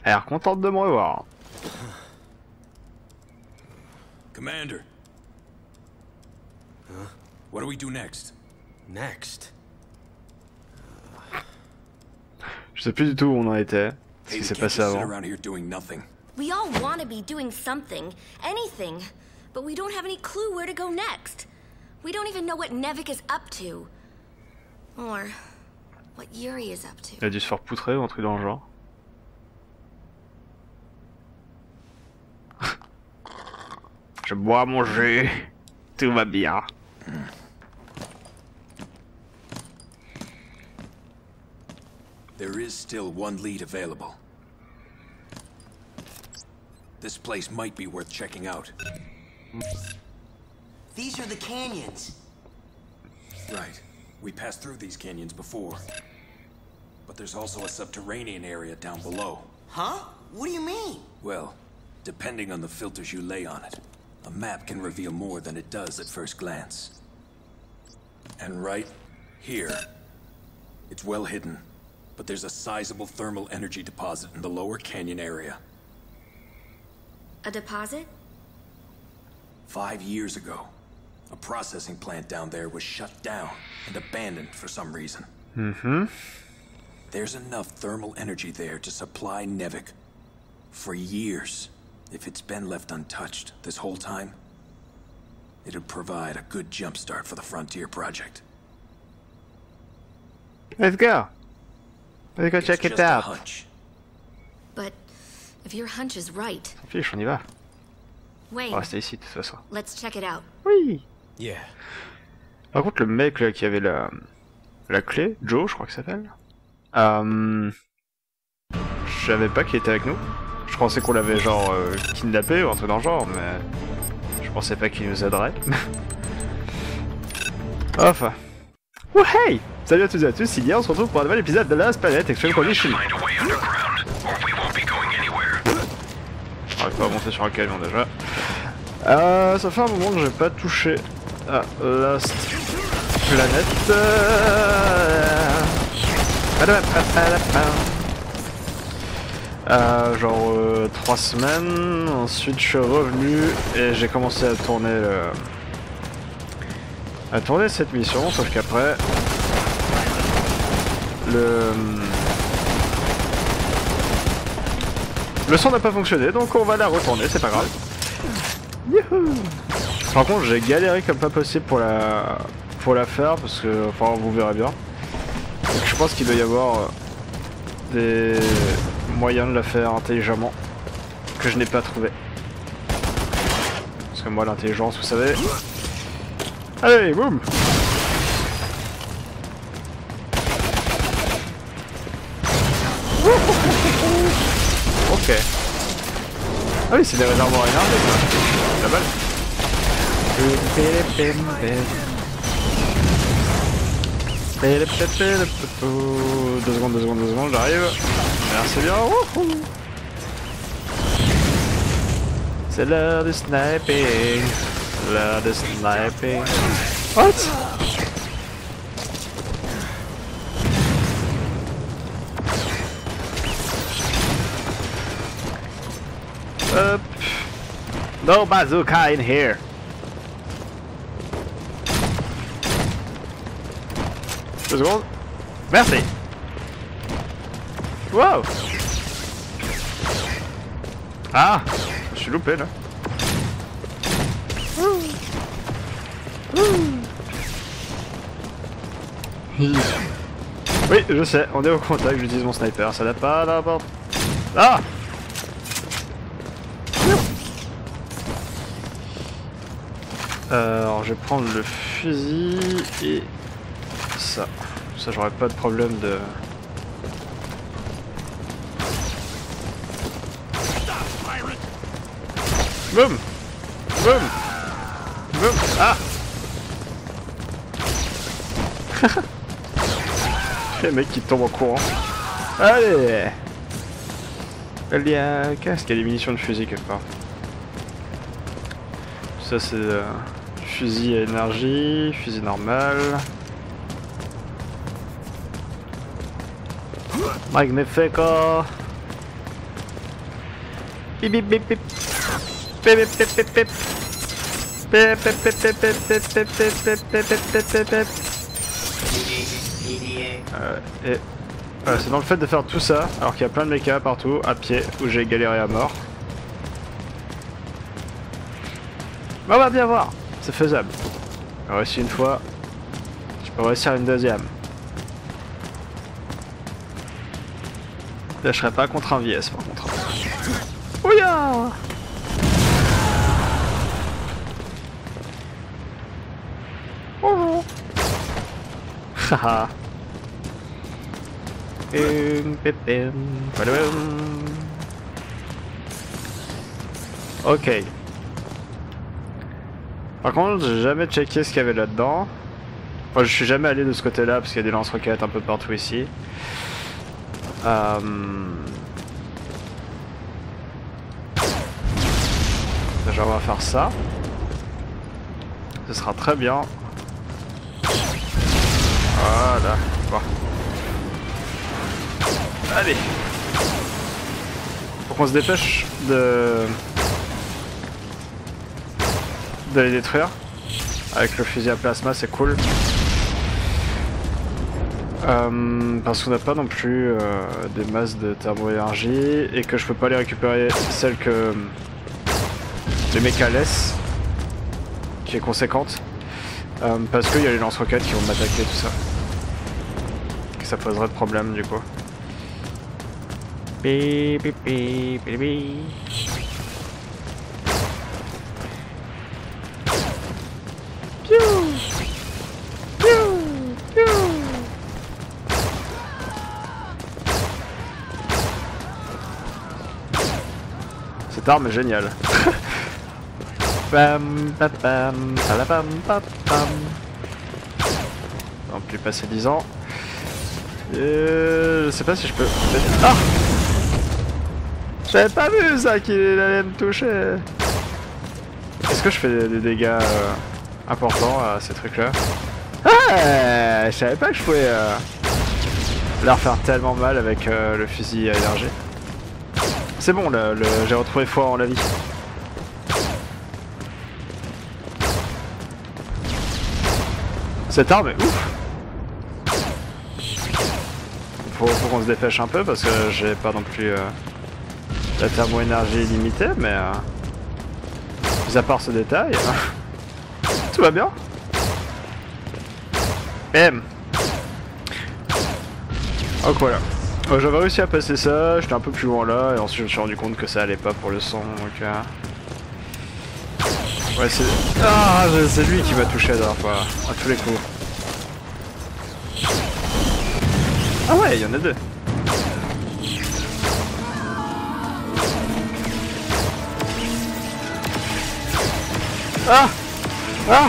Elle a l'air contente de me revoir. Commander. Huh? What do we do next? Next? Je sais plus du tout où on en était. Ce qui s'est passé avant. We all want to be doing something, anything, but we don't have any clue where to go next. We don't even know what Nevik is up to. Or what Yuri is up to. Il a dû se faire poutrer ou un truc dans le genre. Je bois mon jus. Tout va bien. There is still one lead available. This place might be worth checking out. These are the canyons. Right. We passed through these canyons before. But there's also a subterranean area down below. Huh? What do you mean? Well, depending on the filters you lay on it, a map can reveal more than it does at first glance. And right here, it's well hidden, but there's a sizable thermal energy deposit in the lower canyon area. A deposit? 5 years ago, a processing plant down there was shut down and abandoned for some reason. Mm-hmm. There's enough thermal energy there to supply Nevik for years. If it's been left untouched this whole time, it'd provide a good jumpstart for the Frontier project. Let's go. Let's go check it out. Hunch. But if your hunch is right, Tant pis, on y va. On Wayne, va rester ici de toute façon. let's check it out. Oui. Yeah. Par contre, le mec là, qui avait la clé, Joe, je crois qu'il s'appelle. Je savais pas qu'il était avec nous. Je pensais qu'on l'avait genre kidnappé ou un truc dans le genre, mais je pensais pas qu'il nous aiderait. Enfin. Oh hey! Salut à toutes et à tous, on se retrouve pour un nouvel épisode de Last Planet Extreme Condition. J'arrive pas à monter sur un camion déjà. Ça fait un moment que j'ai pas touché à Last Planet. Genre 3 semaines, ensuite je suis revenu et j'ai commencé à tourner cette mission, sauf qu'après le son n'a pas fonctionné, donc on va la retourner, c'est pas grave. Youhou. Par contre j'ai galéré comme pas possible pour la faire, parce que, enfin vous verrez bien. Donc, je pense qu'il doit y avoir des moyens de la faire intelligemment que je n'ai pas trouvé. Parce que moi l'intelligence, vous savez. Allez, boum. Ok. Ah oui, c'est des réservoirs énervés, ça. La balle. 2 secondes, j'arrive. Merci bien. C'est l'heure de sniping. What? No bazooka in here. Deux secondes. Merci. Wow. Ah, je suis loupé là. Oui, je sais, on est au contact, j'utilise mon sniper, ça n'a pas d'importance. Ah! Alors je vais prendre le fusil et ça. Ça j'aurais pas de problème de... Boum! Boum! Boum! Ah! Les mecs qui tombent en courant. Allez! Il y a... Qu'est-ce qu'il y a des munitions de fusil quelque part? Ça c'est... fusil à énergie, fusil normal. Magnifico! Bip bip bip bip. Bip bip bip bip bip. Bip bip bip bip bip bip bip bip bip bip bip bip. Et voilà, c'est dans le fait de faire tout ça alors qu'il y a plein de mechas partout à pied où j'ai galéré à mort. Mais on va bien voir, c'est faisable. J'ai réussi une fois, je peux réussir une deuxième. Là je serais pas contre un VS par contre. Ouya! Bonjour. Haha. Ok. Par contre, j'ai jamais checké ce qu'il y avait là-dedans. Enfin, je suis jamais allé de ce côté-là parce qu'il y a des lance-roquettes un peu partout ici. Genre on va faire ça. Ce sera très bien. Voilà. Bon. Allez. Faut qu'on se dépêche de les détruire. Avec le fusil à plasma, c'est cool. Parce qu'on n'a pas non plus des masses de thermo-énergie et que je peux pas les récupérer celles que les mechas laissent, qui est conséquente. Parce qu'il y a les lance-roquettes qui vont m'attaquer, tout ça. Et ça poserait de problème du coup. Bi, bi, bi, bi, bi. Piou, piou, piou. Cette arme est géniale. Bam, bam, bam, palabam, bam, bam. On peut passer 10 ans. Je sais pas si je peux... Ah! J'avais pas vu ça qu'il allait me toucher. Est-ce que je fais des dégâts importants à ces trucs là? Ah! Je savais pas que je pouvais leur faire tellement mal avec le fusil à énergie. C'est bon, j'ai retrouvé foi en la vie. Cette arme est ouf. Faut qu'on se dépêche un peu parce que j'ai pas non plus la thermo-énergie limitée, mais mis à part ce détail, tout va bien. Bam. Donc voilà. J'avais réussi à passer ça, j'étais un peu plus loin là, et ensuite je me suis rendu compte que ça allait pas pour le son, donc ouais, c'est... Ah, c'est lui qui m'a touché la dernière fois, à tous les coups. Ah ouais, il y en a deux. Ah! Ah!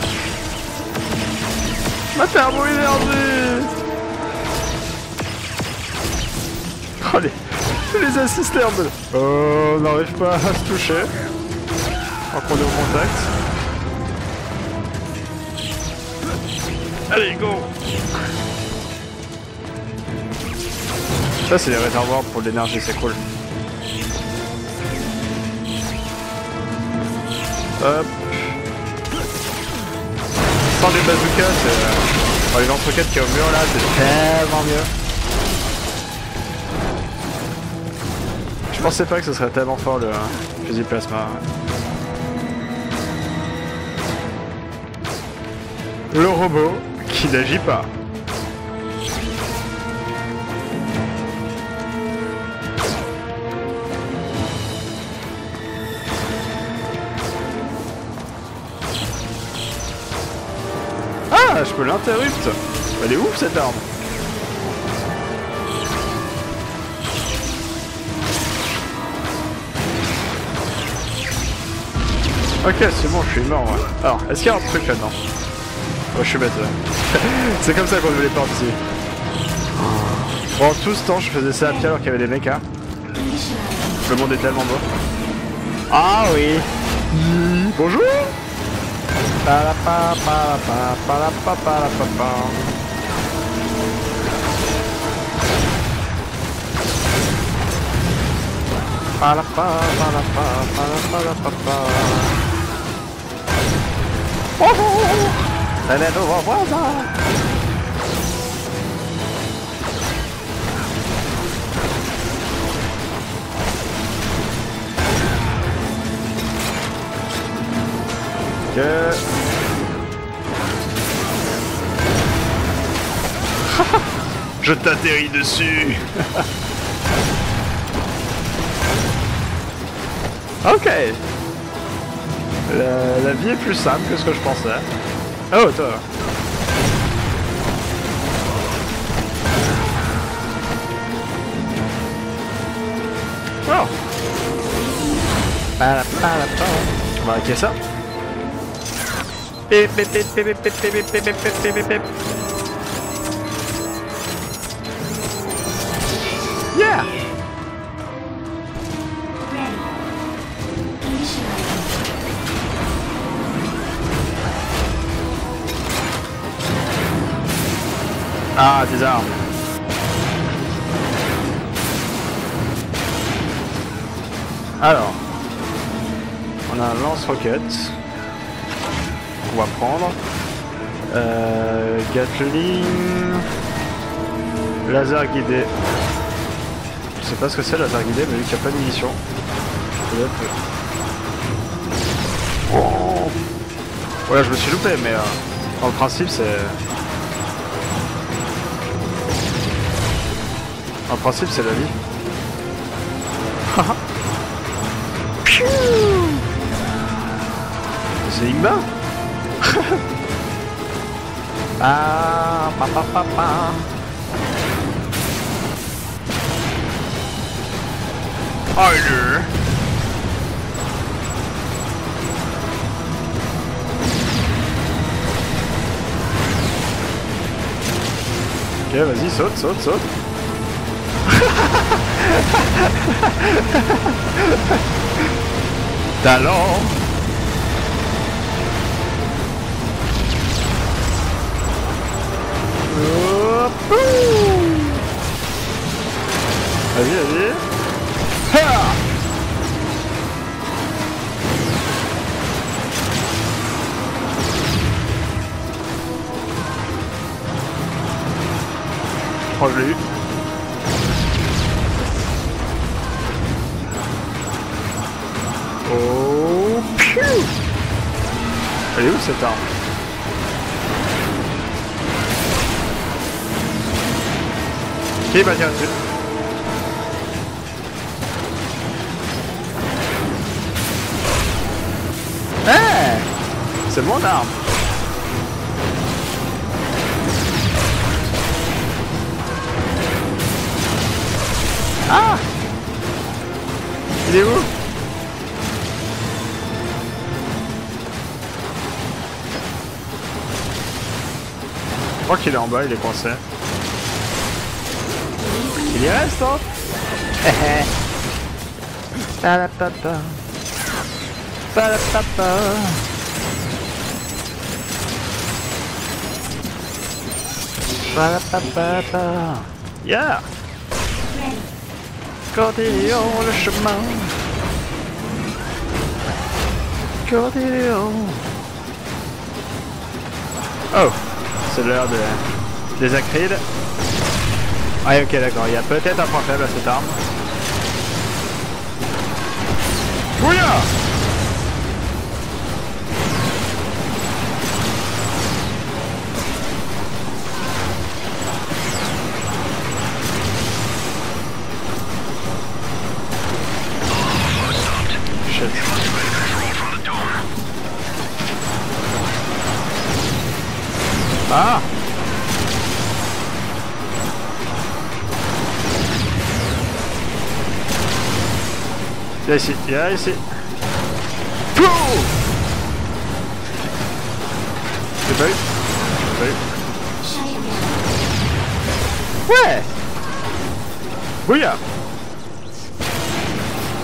Ma thermo-énergie! Oh les assistants! On n'arrive pas à se toucher. Alors qu'on est au contact. Allez, go! Ça, c'est les réservoirs pour l'énergie, c'est cool. Hop. Sans les bazookas, c'est... les lance-roquettes qui est au mur là, c'est tellement mieux. Je pensais pas que ce serait tellement fort le fusil plasma. Le robot qui n'agit pas. Ah, je peux l'interrupt. Elle est ouf cette arme. Ok, c'est bon, je suis mort. Ouais. Alors, est-ce qu'il y a un truc là-dedans? Oh, je suis bête. C'est comme ça qu'on voulait pas ici. Bon, tout ce temps, je faisais ça à pied alors qu'il y avait des mechas. Le monde est tellement beau. Ah oui. Bonjour. Oh, oh, oh. Elle est devant moi, ça. Ok. Je t'atterris dessus. Ok. La vie est plus simple que ce que je pensais. Oh, toi. Oh. On va hacker ça. Pip, pip, pip, pip, pip, pip, pip, pip, pip, pip, pip. Yeah. Ah, des armes. Alors, on a un lance-roquette qu'on va prendre. Gatling, laser guidé. Je sais pas ce que c'est laser guidé, mais vu qu'il n'y a pas de munitions. Peut-être. Oh. Voilà, je me suis loupé, mais dans le principe, c'est. En principe, c'est la vie. C'est Igba. Harder. Ok, vas-y, saute, saute, saute. Talent. Vas-y, vas-y. Ha! Oh, je l'ai eu. Oh, piou! Elle est où cette arme? Qui va tirer dessus? Hey! C'est mon arme! Ah! Il est où? Je crois qu'il est en bas, il est coincé. Il y reste, hein? Palapapa. Palapapa. Palapapa. Yeah! Continuons le chemin. Continuons. Oh! C'est l'heure des acrides. Ah ok d'accord, il y a peut-être un point faible à cette arme. Bouya! Shit. Ah! Viens ici, viens ici. Pouh! J'ai pas eu. J'ai pas eu. Ouais! Bouya! Oh!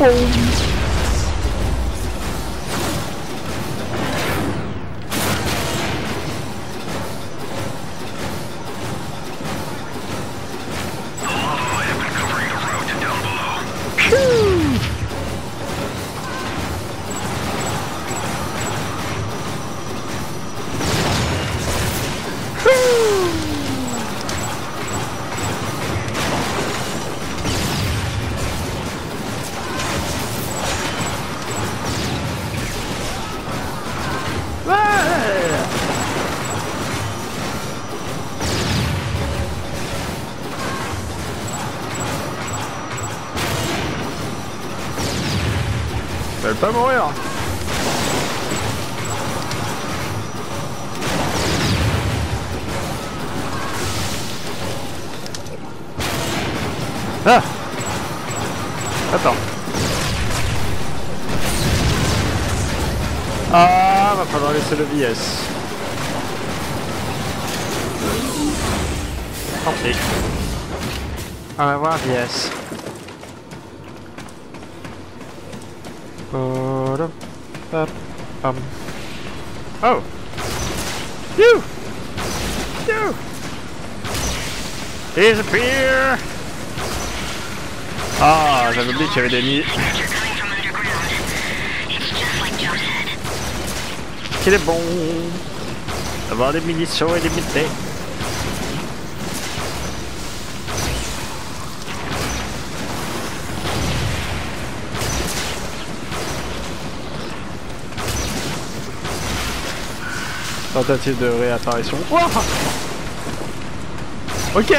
Ils veulent pas mourir. Ah! Attends. Ah, va falloir laisser le VS. Tant pis. On va voir VS. Oh! You! You! Disappear! Ah, j'avais oublié qu'il y avait des nids. Qu'il est bon d'avoir des munitions illimitées. Tentative de réapparition. Wow. Ok.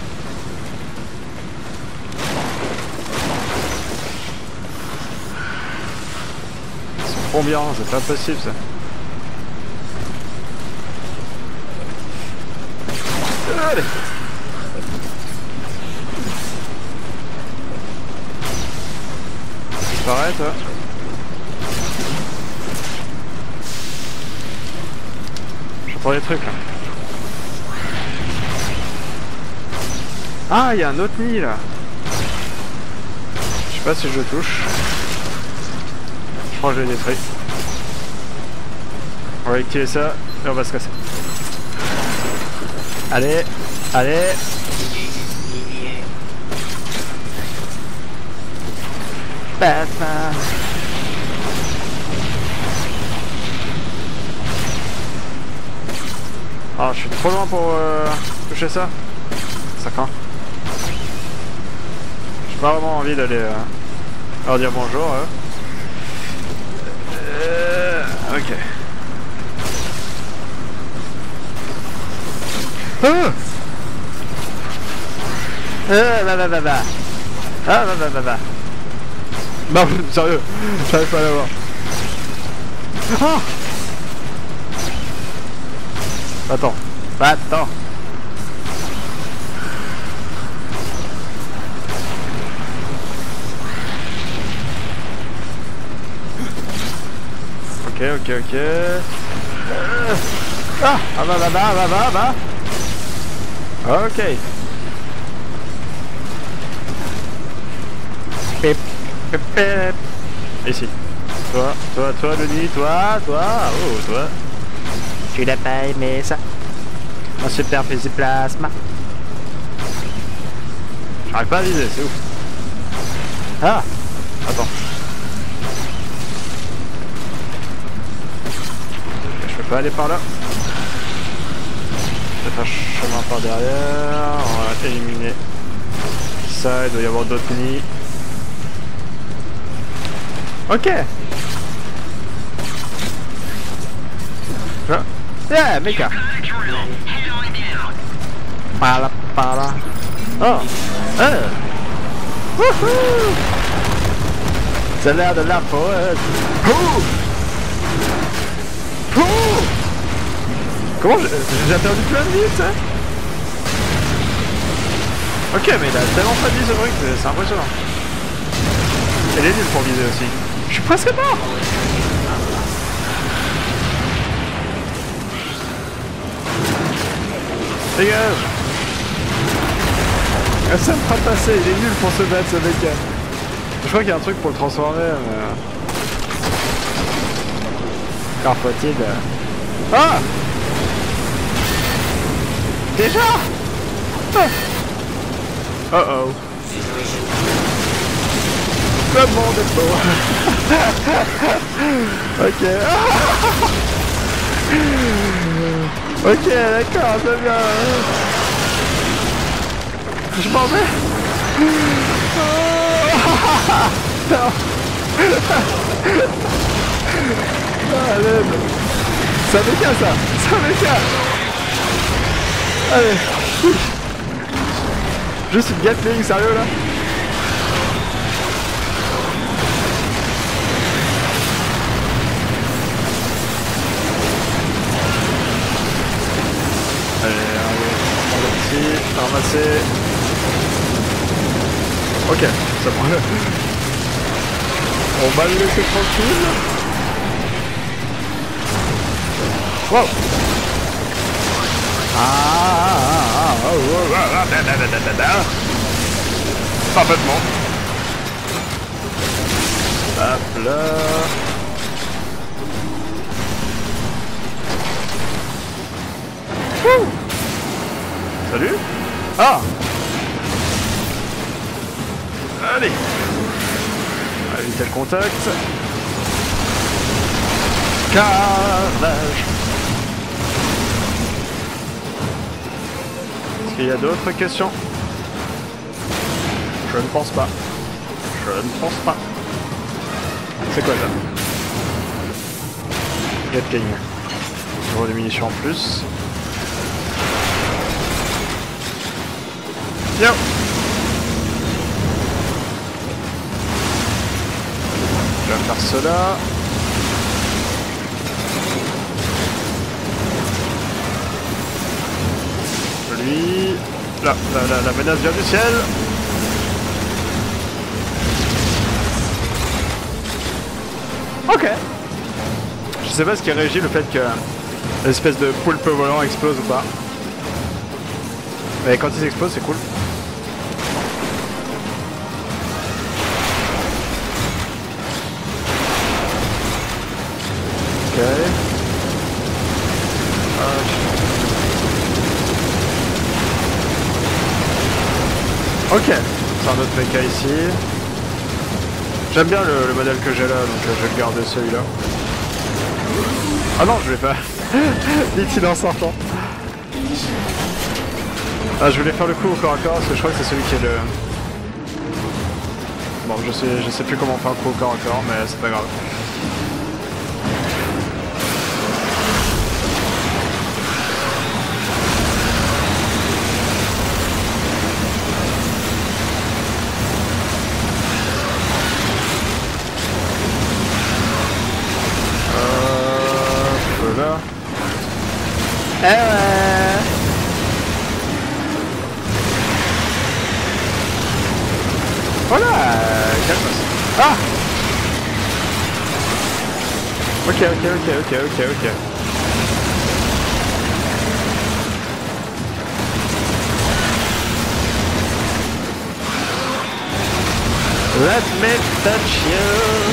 Combien? C'est pas possible ça. Allez. Disparaît toi. J'entends des trucs là. Ah, il y a un autre nid là. Je sais pas si je touche. Je crois que je l'ai détruit. On va activer ça et on va se casser. Allez, allez. Batman. Ah, je suis trop loin pour toucher ça. Ça craint. J'ai pas vraiment envie d'aller leur dire bonjour. Ok. Ah, non, sérieux, j'arrive pas à l'avoir. Ah, attends, attends. Ok. Ah, va. Ok. Pip. Ici. Toi, Denis, toi. Oh, toi. Tu l'as pas aimé ça? Un super fusil plasma. J'arrive pas à viser, c'est ouf. Ah, attends. Je peux pas aller par là. Peut-être un chemin par derrière. On va éliminer ça. Il doit y avoir d'autres nids. Ok. Ah. Yeah, méca. Pala. Oh. Wouhou. Ça a l'air de la poète. Comment j'ai perdu plein de vie, ça? Ok, mais il a tellement pas de vie ce truc, c'est impressionnant. Et les nuls pour viser aussi. Je suis presque mort. Dégage. Ah, ça me fera passer, il est nul pour se battre ce mec. Je crois qu'il y a un truc pour le transformer, mais... Car faut-il... Ah! Déjà? Oh. Le monde est beau. Ok. Ok, d'accord, c'est bien. Je m'en vais. Non. Allez. Ça m'écarte ça m'écarte. Allez. Juste une Gatling, sérieux là? Ramasser. Ok, c'est bon. On va le laisser tranquille. Wow. Parfaitement. Hop là. Salut. Ah. Allez. On va éviter le contact. Carnage. Est-ce qu'il y a d'autres questions? Je ne pense pas. Je ne pense pas. C'est quoi ça? Gatling. Toujours des munitions en plus. Yo. Je vais faire cela. Lui. Là, la menace vient du ciel. Ok. Je sais pas ce qui régit le fait que l'espèce de poulpe volant explose ou pas. Mais quand il explose, c'est cool. Ok. Ok. C'est un autre mecha ici. J'aime bien le modèle que j'ai là, donc je vais garder celui-là. Ah non, je l'ai pas. Vite, en sortant. Ah, je voulais faire le coup au corps à corps parce que je crois que c'est celui qui est le... Bon, je sais plus comment faire un coup au corps à corps, mais c'est pas grave. Voilà. Eh ouais. Voilà, calme. Ah. Ok. Let me touch you.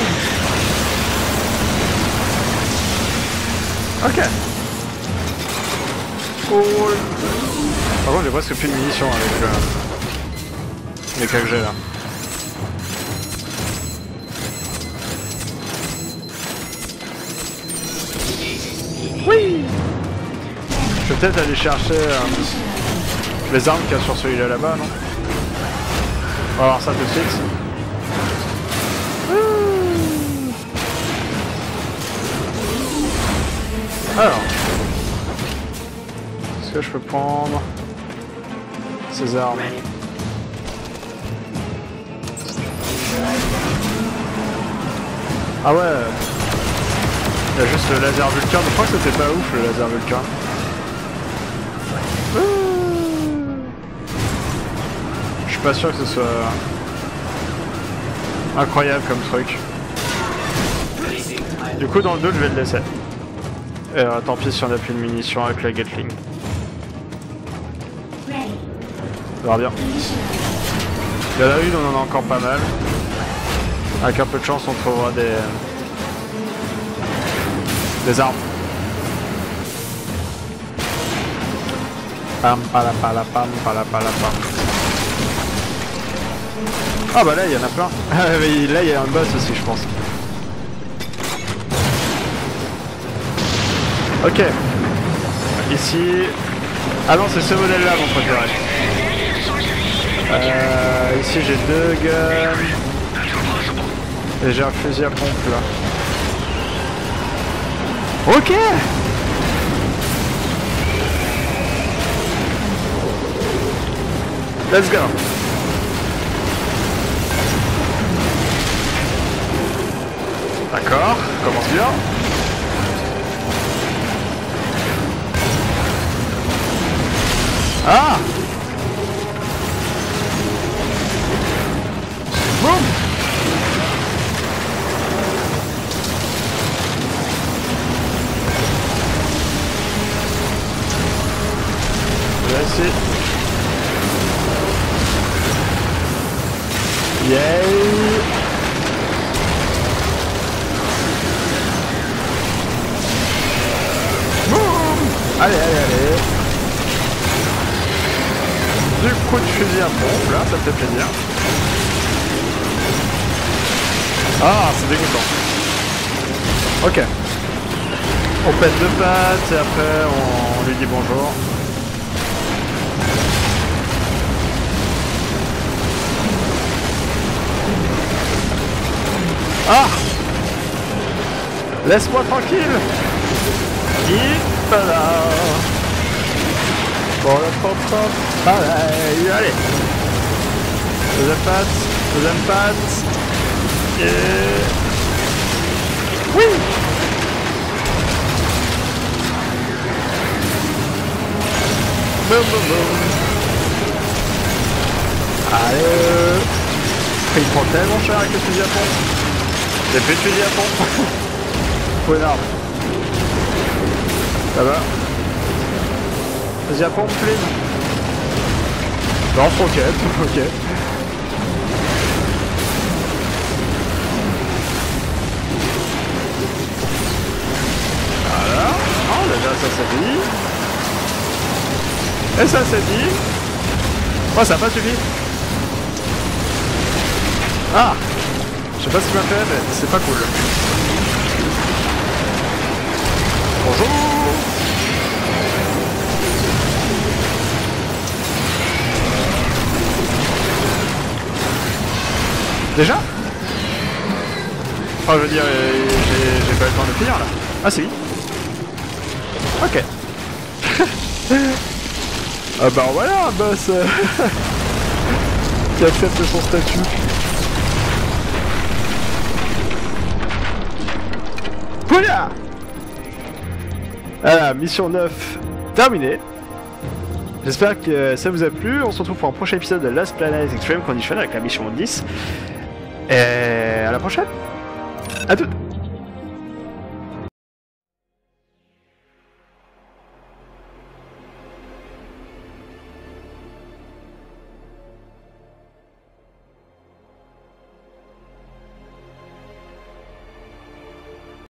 Ok. Cool. Par contre, j'ai presque plus de munitions avec les cas que j'ai là. Oui. Je vais peut-être aller chercher les armes qu'il y a sur celui-là là-bas, non? On va voir ça tout de suite. Alors, est-ce que je peux prendre ces armes? Ah ouais, il y a juste le laser Vulcain, je crois que c'était pas ouf le laser Vulcain. Je suis pas sûr que ce soit incroyable comme truc. Du coup dans le 2 je vais le laisser. Et tant pis si on a plus de munitions avec la Gatling. Ça va bien. Il y en a une, on en a encore pas mal. Avec un peu de chance on trouvera des armes. Pam palapalapam palapalapam. Ah bah là il y en a plein. Mais là il y a un boss aussi je pense. Ok. Ici... Ah non c'est ce modèle là mon préféré. Ici j'ai 2 guns. Et j'ai un fusil à pompe là. Ok. Let's go. D'accord, commence bien. Ah. Yay! Boum! Allez, allez, allez! Du coup de fusil à pompe, là, ça me fait plaisir. Ah, c'est dégoûtant. Ok. On pète deux pattes et après on lui dit bonjour. Ah! Laisse-moi tranquille! Voilà. Bon, le pop. Allez, allez! Deuxième patte. Et... oui! Boum, boum, boum. Allez! Il prend tellement cher avec le fusil à pompe. J'ai plus de fusil à pompe. Faut une arme. Ça va? Fusil à pompe, please. Non, roquette, ok. Voilà. Oh, déjà ça c'est dit. Et ça c'est dit. Oh, ça n'a pas suffi. Ah! Je sais pas ce qu'il m'a fait, mais c'est pas cool. Bonjour! Déjà? Oh, je veux dire, j'ai pas le temps de finir là. Ah si. Ok. Ah bah voilà un boss qui accepte son statut. Voilà. Voilà, mission 9 terminée. J'espère que ça vous a plu. On se retrouve pour un prochain épisode de Lost Planet Extreme Condition avec la mission 10. Et à la prochaine. À toutes.